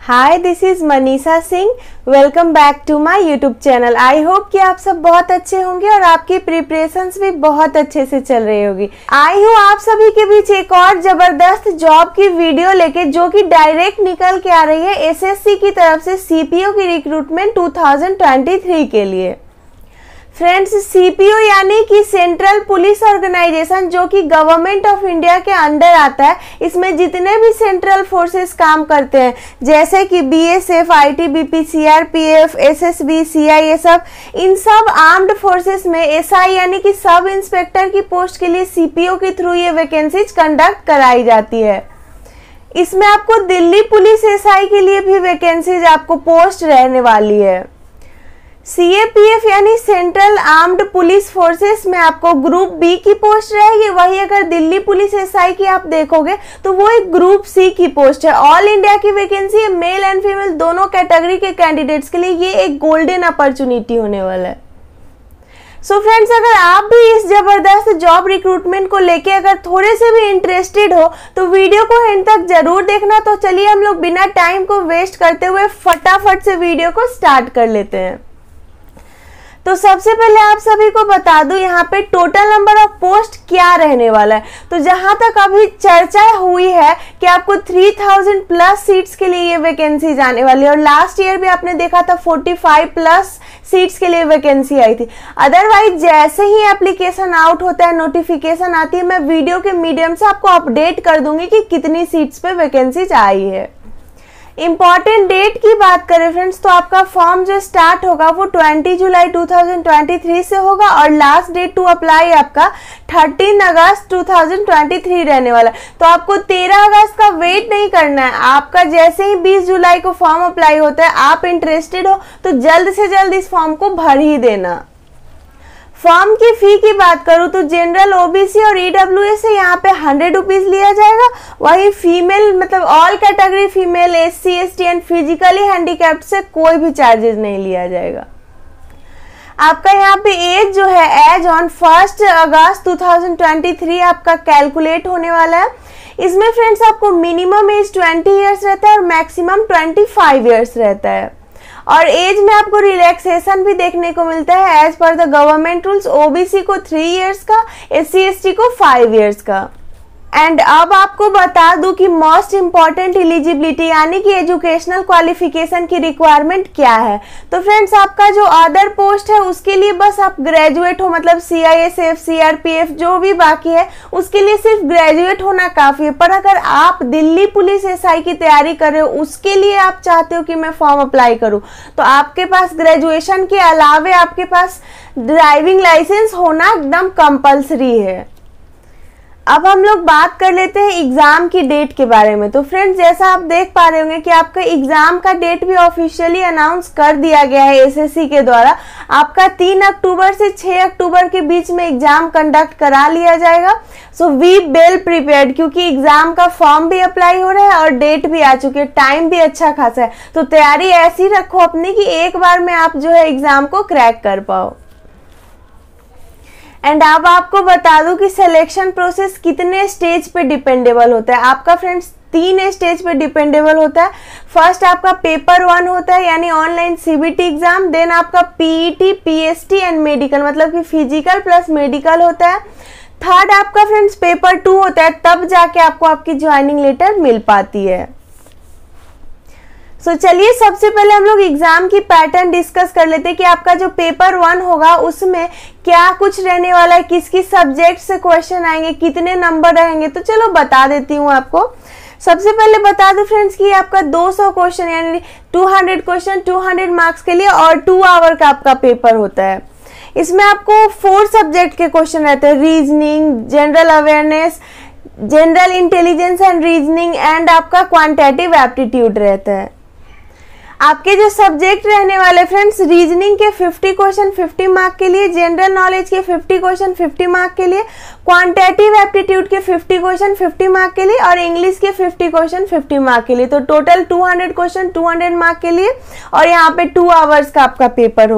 Hi, this is Manisha Singh. Welcome back to my YouTube channel. I hope कि आप सब बहुत अच्छे होंगे और आपकी प्रिपरेशंस भी बहुत अच्छे से चल रही होगी। आई हूँ आप सभी के बीच एक और जबरदस्त जॉब की वीडियो लेके, जो कि डायरेक्ट निकल के आ रही है एसएससी की तरफ से सीपीओ की रिक्रूटमेंट 2023 के लिए। फ्रेंड्स, सीपीओ यानी कि सेंट्रल पुलिस ऑर्गेनाइजेशन, जो कि गवर्नमेंट ऑफ इंडिया के अंडर आता है। इसमें जितने भी सेंट्रल फोर्सेस काम करते हैं, जैसे कि BSF, ITBP, CRPF, SSB, CISF, इन सब आर्म्ड फोर्सेस में एसआई यानी कि सब इंस्पेक्टर की पोस्ट के लिए सीपीओ के थ्रू ये वैकेंसीज कंडक्ट कराई जाती है। इसमें आपको दिल्ली पुलिस एसआई के लिए भी वैकेंसीज आपको पोस्ट रहने वाली है। सीएपीएफ यानी सेंट्रल आर्म्ड पुलिस फोर्सेस में आपको ग्रुप बी की पोस्ट रहेगी। वही अगर दिल्ली पुलिस एसआई की आप देखोगे तो वो एक ग्रुप सी की पोस्ट है। ऑल इंडिया की वैकेंसी है, मेल एंड फीमेल दोनों कैटेगरी के कैंडिडेट्स के लिए ये एक गोल्डन अपॉर्चुनिटी होने वाला है। सो फ्रेंड्स, अगर आप भी इस जबरदस्त जॉब रिक्रूटमेंट को लेके अगर थोड़े से भी इंटरेस्टेड हो तो वीडियो को एंड तक जरूर देखना। तो चलिए हम लोग बिना टाइम को वेस्ट करते हुए फटाफट से वीडियो को स्टार्ट कर लेते हैं। तो सबसे पहले आप सभी को बता दूं यहाँ पे टोटल नंबर ऑफ पोस्ट क्या रहने वाला है। तो जहां तक अभी चर्चा हुई है कि आपको 3000 प्लस सीट्स के लिए ये वैकेंसी आने वाली है, और लास्ट ईयर भी आपने देखा था 45 प्लस सीट्स के लिए वैकेंसी आई थी। अदरवाइज जैसे ही एप्लीकेशन आउट होता है, नोटिफिकेशन आती है, मैं वीडियो के मीडियम से आपको अपडेट कर दूंगी कि कितनी सीट्स पे वैकेंसी आई है। इंपॉर्टेंट डेट की बात करें फ्रेंड्स, तो आपका फॉर्म जो स्टार्ट होगा वो 20 जुलाई 2023 से होगा, और लास्ट डेट टू अप्लाई आपका 13 अगस्त 2023 रहने वाला है। तो आपको 13 अगस्त का वेट नहीं करना है। आपका जैसे ही 20 जुलाई को फॉर्म अप्लाई होता है, आप इंटरेस्टेड हो तो जल्द से जल्द इस फॉर्म को भर ही देना। फॉर्म की फी की बात करूं तो जनरल, ओबीसी और ईडब्ल्यूएस से यहाँ पे 100 रुपीज लिया जाएगा। वही फीमेल मतलब all category female, SC, ST and physically handicapped से कोई भी चार्जेस नहीं लिया जाएगा। आपका यहाँ पे एज जो है एज ऑन 1 अगस्त 2023 आपका कैलकुलेट होने वाला है। इसमें फ्रेंड्स आपको मिनिमम एज 20 ईयर्स रहता है और मैक्सिमम 25 ईयर्स रहता है। और एज में आपको रिलैक्सेशन भी देखने को मिलता है as per the government rules. OBC को 3 इयर्स का, एससी एसटी को 5 इयर्स का। एंड अब आपको बता दूं कि मोस्ट इंपॉर्टेंट एलिजिबिलिटी यानी कि एजुकेशनल क्वालिफिकेशन की रिक्वायरमेंट क्या है। तो फ्रेंड्स, आपका जो अदर पोस्ट है उसके लिए बस आप ग्रेजुएट हो, मतलब सीआईएसएफ, सीआरपीएफ जो भी बाकी है उसके लिए सिर्फ ग्रेजुएट होना काफी है। पर अगर आप दिल्ली पुलिस एसआई की तैयारी कर रहे हो, उसके लिए आप चाहते हो कि मैं फॉर्म अप्लाई करूं, तो आपके पास ग्रेजुएशन के अलावे आपके पास ड्राइविंग लाइसेंस होना एकदम कंपल्सरी है। अब हम लोग बात कर लेते हैं एग्जाम की डेट के बारे में। तो फ्रेंड्स, जैसा आप देख पा रहे होंगे कि आपका एग्जाम का डेट भी ऑफिशियली अनाउंस कर दिया गया है एसएससी के द्वारा। आपका 3 अक्टूबर से 6 अक्टूबर के बीच में एग्जाम कंडक्ट करा लिया जाएगा। सो वी वेल प्रिपेयर्ड, क्योंकि एग्जाम का फॉर्म भी अप्लाई हो रहा है और डेट भी आ चुकी है, टाइम भी अच्छा खासा है। तो तैयारी ऐसी रखो अपनी कि एक बार में आप जो है एग्जाम को क्रैक कर पाओ। एंड अब आपको बता दूं कि सिलेक्शन प्रोसेस कितने स्टेज पे डिपेंडेबल होता है। आपका फ्रेंड्स 3 स्टेज पे डिपेंडेबल होता है। फर्स्ट आपका पेपर 1 होता है यानी ऑनलाइन सीबीटी एग्जाम। देन आपका पीईटी, पीएसटी एंड मेडिकल, मतलब कि फिजिकल प्लस मेडिकल होता है। थर्ड आपका फ्रेंड्स पेपर 2 होता है, तब जाके आपको आपकी ज्वाइनिंग लेटर मिल पाती है। सो चलिए सबसे पहले हम लोग एग्जाम की पैटर्न डिस्कस कर लेते हैं कि आपका जो पेपर 1 होगा उसमें क्या कुछ रहने वाला है, किस किस सब्जेक्ट से क्वेश्चन आएंगे, कितने नंबर रहेंगे। तो चलो बता देती हूँ आपको। सबसे पहले बता दो फ्रेंड्स कि आपका 200 क्वेश्चन यानी 200 क्वेश्चन 200 मार्क्स के लिए और 2 आवर का आपका पेपर होता है। इसमें आपको 4 सब्जेक्ट के क्वेश्चन रहते हैं, reasoning, general awareness, general intelligence and reasoning and आपका क्वांटिटेटिव एप्टीट्यूड रहता है। आपके जो सब्जेक्ट रहने वाले फ्रेंड्स, रीजनिंग के 50 क्वेश्चन 50 मार्क के लिए, जनरल नॉलेज के 50 क्वेश्चन 50 मार्क के लिए, क्वांटिटेटिव एप्टीट्यूड के 50 क्वेश्चन 50 मार्क के लिए और इंग्लिश के 50 क्वेश्चन 50 मार्क के लिए। तो टोटल 200 क्वेश्चन 200 मार्क के लिए, और यहाँ पे 2 आवर्स का आपका पेपर होगा।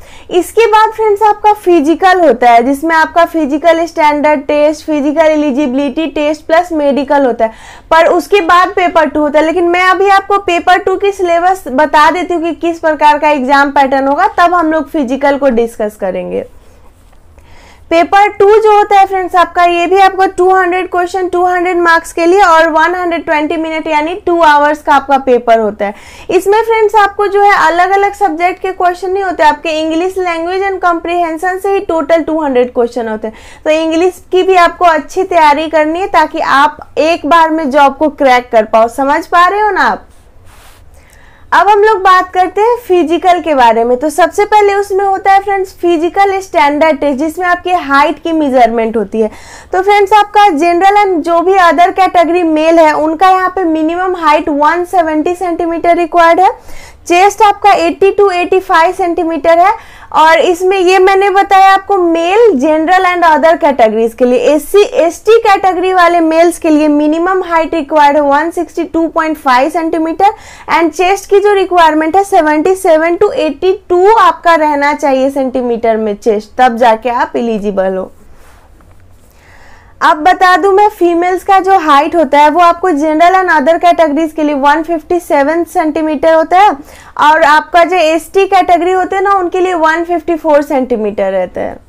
इसके बाद फ्रेंड्स आपका फिजिकल होता है, जिसमें आपका physical standard test, physical eligibility test plus medical होता है, पर उसके बाद पेपर 2 होता है। लेकिन मैं अभी आपको पेपर 2 की सिलेबस बता देती हूँ कि किस प्रकार का एग्जाम पैटर्न होगा, तब हम लोग फिजिकल को डिस्कस करेंगे। पेपर 2 जो होता है फ्रेंड्स आपका, ये भी आपको 200 क्वेश्चन 200 मार्क्स के लिए और 120 मिनट यानी 2 आवर्स का आपका पेपर होता है। इसमें फ्रेंड्स आपको जो है अलग अलग सब्जेक्ट के क्वेश्चन नहीं होते, आपके इंग्लिश लैंग्वेज एंड कॉम्प्रिहेंशन से ही टोटल 200 क्वेश्चन होते हैं। तो इंग्लिश की भी आपको अच्छी तैयारी करनी है ताकि आप एक बार में जॉब को क्रैक कर पाओ। समझ पा रहे हो ना आप? अब हम लोग बात करते हैं फिजिकल के बारे में। तो सबसे पहले उसमें होता है फ्रेंड्स फिजिकल स्टैंडर्ड टेस्ट, जिसमें आपकी हाइट की मेजरमेंट होती है। तो फ्रेंड्स आपका जनरल एंड जो भी अदर कैटेगरी मेल है उनका यहाँ पे मिनिमम हाइट 170 सेंटीमीटर रिक्वायर्ड है। चेस्ट आपका 80 to 85 सेंटीमीटर है। और इसमें ये मैंने बताया आपको male, general and other categories के लिए। SC ST कैटेगरी वाले मेल्स के लिए मिनिमम हाइट रिक्वायर्ड है 162.5 सेंटीमीटर एंड चेस्ट की जो रिक्वायरमेंट है 77 to 82 आपका रहना चाहिए सेंटीमीटर में चेस्ट, तब जाके आप एलिजिबल हो। अब बता दूं मैं फीमेल्स का जो हाइट होता है वो आपको जनरल एंड अदर कैटेगरीज के लिए 157 सेंटीमीटर होता है और आपका जो ST कैटेगरी होते हैं ना उनके लिए 154 सेंटीमीटर रहता है।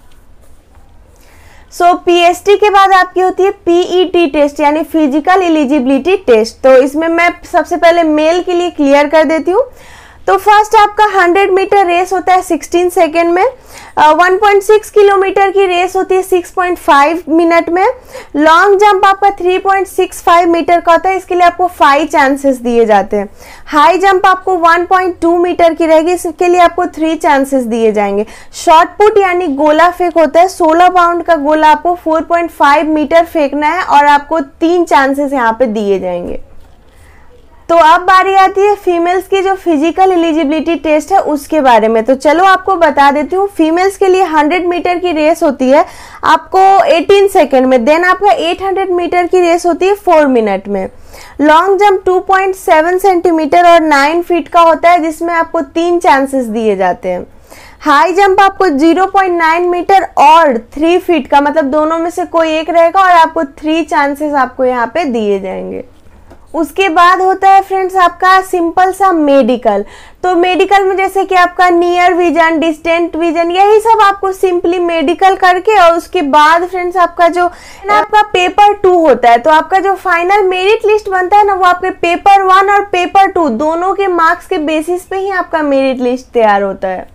PST के बाद आपकी होती है PET टेस्ट यानी फिजिकल एलिजिबिलिटी टेस्ट। तो इसमें मैं सबसे पहले मेल के लिए क्लियर कर देती हूँ। तो फर्स्ट आपका 100 मीटर रेस होता है 16 सेकेंड में, 1.6 किलोमीटर की रेस होती है 6.5 मिनट में, लॉन्ग जंप आपका 3.65 मीटर का होता है, इसके लिए आपको 5 चांसेस दिए जाते हैं। हाई जंप आपको 1.2 मीटर की रहेगी, इसके लिए आपको 3 चांसेस दिए जाएंगे। शॉर्ट पुट यानी गोला फेंक होता है, 16 पाउंड का गोला आपको 4.5 मीटर फेंकना है और आपको 3 चांसेस यहाँ पे दिए जाएंगे। तो अब बारी आती है फीमेल्स की जो फिजिकल एलिजिबिलिटी टेस्ट है उसके बारे में। तो चलो आपको बता देती हूँ। फीमेल्स के लिए 100 मीटर की रेस होती है आपको 18 सेकेंड में, देन आपका 800 मीटर की रेस होती है 4 मिनट में। लॉन्ग जंप 2.7 सेंटीमीटर और 9 फीट का होता है, जिसमें आपको 3 चांसेस दिए जाते हैं। हाई जंप आपको 0.9 मीटर और 3 फीट का, मतलब दोनों में से कोई एक रहेगा और आपको 3 चांसेस आपको यहाँ पे दिए जाएंगे। उसके बाद होता है फ्रेंड्स आपका सिंपल सा मेडिकल। तो मेडिकल में जैसे कि आपका नियर विजन, डिस्टेंट विजन, यही सब आपको सिंपली मेडिकल करके और उसके बाद फ्रेंड्स आपका जो आपका पेपर 2 होता है। तो आपका जो फाइनल मेरिट लिस्ट बनता है ना वो आपके पेपर 1 और पेपर 2 दोनों के मार्क्स के बेसिस पे ही आपका मेरिट लिस्ट तैयार होता है।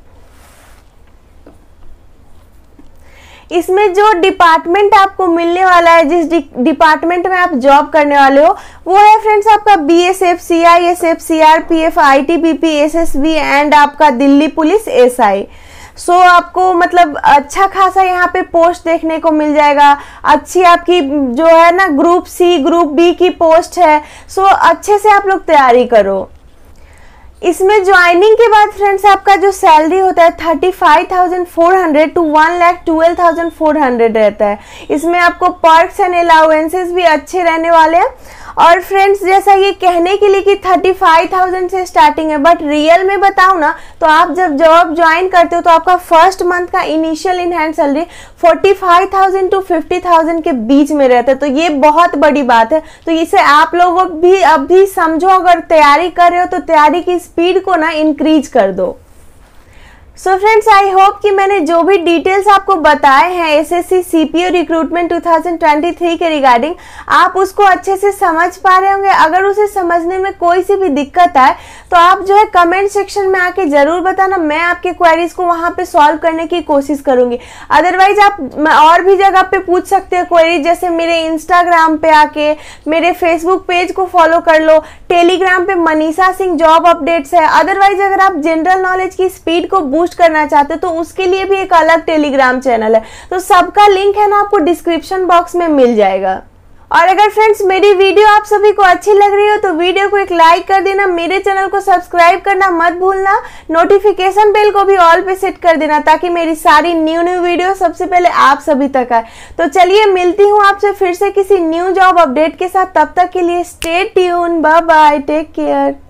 इसमें जो डिपार्टमेंट आपको मिलने वाला है, जिस डिपार्टमेंट में आप जॉब करने वाले हो, वो है फ्रेंड्स आपका BSF, CISF, CRPF, ITBP, SSB and आपका दिल्ली पुलिस SI। आपको मतलब अच्छा खासा यहाँ पे पोस्ट देखने को मिल जाएगा। अच्छी आपकी जो है ना ग्रुप C, ग्रुप B की पोस्ट है। अच्छे से आप लोग तैयारी करो। इसमें ज्वाइनिंग के बाद फ्रेंड्स आपका जो सैलरी होता है 35,400 to 1,12,400 रहता है। इसमें आपको पर्क्स एंड अलाउंसेस भी अच्छे रहने वाले हैं। और फ्रेंड्स जैसा ये कहने के लिए कि 35,000 से स्टार्टिंग है, बट रियल में बताऊं ना तो आप जब जॉब ज्वाइन करते हो तो आपका फर्स्ट मंथ का initial in hand salary 45,000 to 50,000 के बीच में रहता है। तो ये बहुत बड़ी बात है। तो इसे आप लोगों भी अभी समझो, अगर तैयारी कर रहे हो तो तैयारी की स्पीड को ना इंक्रीज कर दो। फ्रेंड्स आई होप कि मैंने जो भी डिटेल्स आपको बताए हैं SSC CPO रिक्रूटमेंट 2023 के रिगार्डिंग, आप उसको अच्छे से समझ पा रहे होंगे। अगर उसे समझने में कोई सी भी दिक्कत आए तो आप जो है कमेंट सेक्शन में आके जरूर बताना, मैं आपके क्वेरीज को वहां पे सॉल्व करने की कोशिश करूंगी। अदरवाइज आप और भी जगह पे पूछ सकते हैं क्वेरीज, जैसे मेरे इंस्टाग्राम पे आके, मेरे फेसबुक पेज को फॉलो कर लो, टेलीग्राम पे मनीषा सिंह जॉब अपडेट्स है। अदरवाइज अगर आप जनरल नॉलेज की स्पीड को बूस्ट करना चाहते हो तो उसके लिए भी एक अलग टेलीग्राम चैनल है। तो सबका लिंक है ना आपको डिस्क्रिप्शन बॉक्स में मिल जाएगा। और अगर फ्रेंड्स मेरी वीडियो आप सभी को अच्छी लग रही हो तो वीडियो को एक लाइक कर देना, मेरे चैनल को सब्सक्राइब करना मत भूलना, नोटिफिकेशन बेल को भी ऑल पे सेट कर देना ताकि मेरी सारी न्यू वीडियो सबसे पहले आप सभी तक आए। तो चलिए मिलती हूँ आपसे फिर से किसी न्यू जॉब अपडेट के साथ। तब तक के लिए stay tuned, bye bye, take care.